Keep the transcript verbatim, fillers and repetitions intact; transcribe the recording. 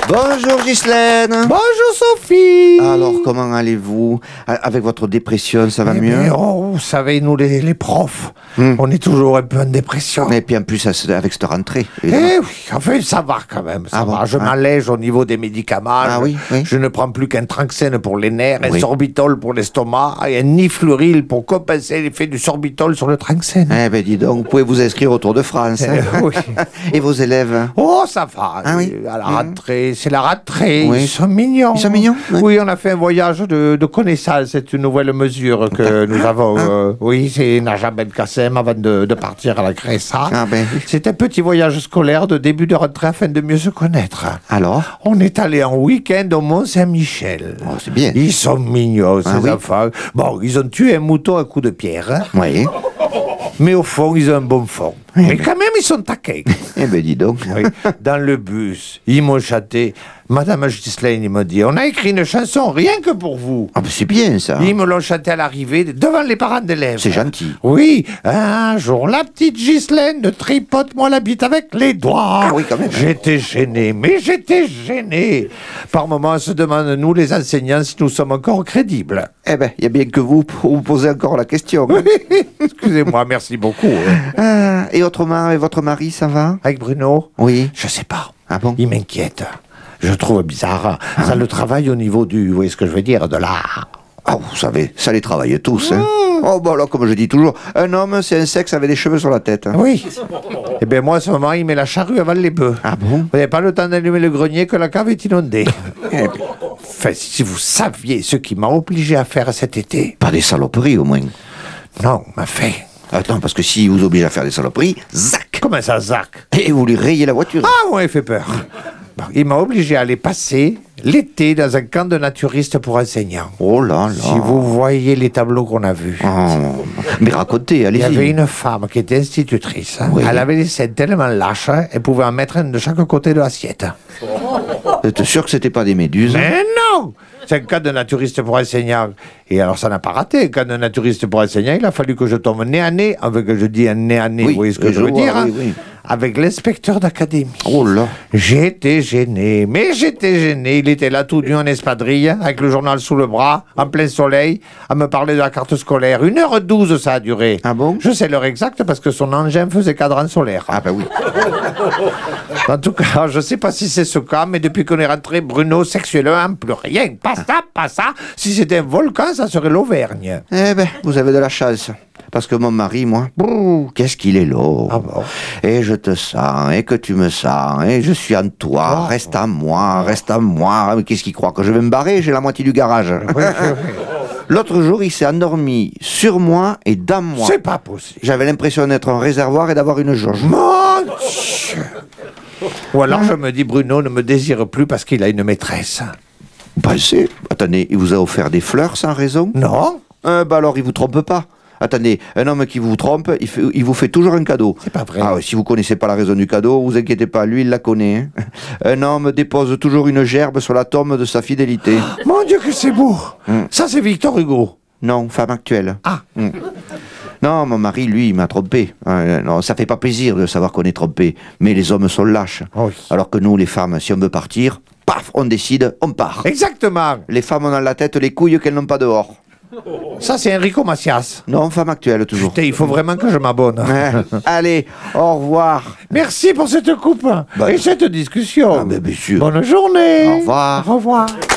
Bonjour Ghislaine. Bonjour Sophie. Alors comment allez-vous? Avec votre dépression, ça va eh mieux? bien, oh, vous savez, nous les, les profs, hmm. on est toujours un peu en dépression. Et puis en plus avec cette rentrée. Eh oui, enfin ça va quand même, ça ah va. Bon, je ah. m'allège au niveau des médicaments. Ah je, oui, oui. je ne prends plus qu'un Tranxène pour les nerfs, oui. un sorbitol pour l'estomac et un nifluril pour compenser l'effet du sorbitol sur le Tranxène. Eh ben dis donc, vous pouvez vous inscrire au Tour de France. Hein. Eh, oui. Et vos élèves? Oh, ça va. Ah oui. À la rentrée, c'est la rentrée. Oui. Ils sont mignons. Ils sont mignons? Oui, oui, on a fait un voyage de, de connaissance. C'est une nouvelle mesure que nous avons. Ah. Euh, oui, c'est Najat Belkacem avant de, de partir à la Grèce. Ah ben oui. C'est un petit voyage scolaire de début de rentrée afin de mieux se connaître. Alors? On est allé en week-end au Mont-Saint-Michel. Oh, c'est bien. Ils sont mignons, ces Ah oui. enfants. Bon, ils ont tué un mouton à coups de pierre. Hein. Oui. Mais au fond, ils ont un bon fond. Eh Mais ben. quand même, ils sont taquins. Eh ben dis donc. Oui. Dans le bus, ils m'ont chanté. Madame Ghislaine, il m'a dit, on a écrit une chanson rien que pour vous. Ah ben c'est bien ça. Ils me l'ont chanté à l'arrivée, devant les parents d'élèves. C'est gentil. Oui, un jour la petite Ghislaine ne tripote-moi la bite avec les doigts. Ah oui, quand même. J'étais gêné, mais j'étais gêné. Par moments, on se demande, nous les enseignants, si nous sommes encore crédibles. Eh ben, il y a bien que vous pour vous poser encore la question. Excusez-moi, merci beaucoup. hein. Ah, et autrement, avec votre mari, ça va? Avec Bruno, Oui. je sais pas. Ah bon? Il m'inquiète. Je trouve bizarre. Ah. Ça le travaille au niveau du, vous voyez ce que je veux dire, de l'art. Ah, vous savez, ça les travaille tous. Hein. Mmh. Oh, bon, alors, comme je dis toujours, un homme, c'est un sexe avec des cheveux sur la tête. Hein. Oui. Eh bien, moi, à ce moment, il met la charrue avant les bœufs. Ah bon? Vous n'avez pas le temps d'allumer le grenier que la cave est inondée. Eh bien, Enfin, si vous saviez ce qui m'a obligé à faire cet été. pas des saloperies, au moins. Non, m'a fait. Attends, parce que si vous oblige à faire des saloperies, zac! Comment ça, Zach? Et vous lui rayez la voiture. Ah, ouais, il fait peur. Bon, il m'a obligé à aller passer l'été dans un camp de naturistes pour enseignants. Oh là là. Si vous voyez les tableaux qu'on a vus. Oh, mais racontez, Il y allez-y. avait une femme qui était institutrice. Hein. Oui. Elle avait les seins tellement lâches, hein, elle pouvait en mettre un de chaque côté de l'assiette. Vous êtes sûr que c'était pas des méduses? Mais non! C'est un cas de naturiste pour enseignant. Et alors, ça n'a pas raté. Un cas de naturiste pour enseignant, il a fallu que je tombe nez à nez, avec, je dis un nez à nez, Oui, vous voyez ce que je je veux vois, dire, hein, oui, oui. avec l'inspecteur d'académie. Oh là. J'étais gêné, mais j'étais gêné. Il était là tout nu en espadrille, avec le journal sous le bras, en plein soleil, à me parler de la carte scolaire. Une heure douze, ça a duré. Ah bon? Je sais l'heure exacte parce que son engin faisait cadran solaire. Ah ben oui. En tout cas, je sais pas si c'est ce cas, mais depuis qu'on est rentré, Bruno, sexuellement, plus rien. Pas ça, pas ça. Si c'était un volcan, ça serait l'Auvergne. Eh ben, vous avez de la chance. Parce que mon mari, moi, brrr, qu'est-ce qu'il est lourd. Ah bon? Et je te sens, et que tu me sens, et je suis en toi, Oh. reste à moi, reste à moi. Mais qu'est-ce qu'il croit? Que je vais me barrer? J'ai la moitié du garage. Oui, oui, oui. L'autre jour, il s'est endormi sur moi et dans moi. C'est pas possible. J'avais l'impression d'être un réservoir et d'avoir une jauge. Mon Dieu. Ou alors je me dis, Bruno ne me désire plus parce qu'il a une maîtresse. Vous pensez? Attendez, il vous a offert des fleurs sans raison? Non? Euh, bah alors, il vous trompe pas. Attendez, un homme qui vous trompe, il, fait, il vous fait toujours un cadeau. C'est pas vrai. Ah, ouais, si vous connaissez pas la raison du cadeau, vous inquiétez pas, lui, il la connaît. Hein. Un homme dépose toujours une gerbe sur la tombe de sa fidélité. Mon Dieu que c'est beau. Mm. Ça c'est Victor Hugo. Non, femme actuelle. Ah. Mm. Non, mon mari, lui, il m'a trompé. Euh, non, ça fait pas plaisir de savoir qu'on est trompé. Mais les hommes sont lâches. Oui. Alors que nous, les femmes, si on veut partir, paf, on décide, on part. Exactement. Les femmes ont dans la tête les couilles qu'elles n'ont pas dehors. Ça c'est Enrico Macias. Non, femme actuelle, toujours. Putain, il faut vraiment que je m'abonne. Ouais. Allez, au revoir. Merci pour cette coupe Bah, et cette discussion. Ah, ben, bien sûr. Bonne journée. Au revoir. Au revoir.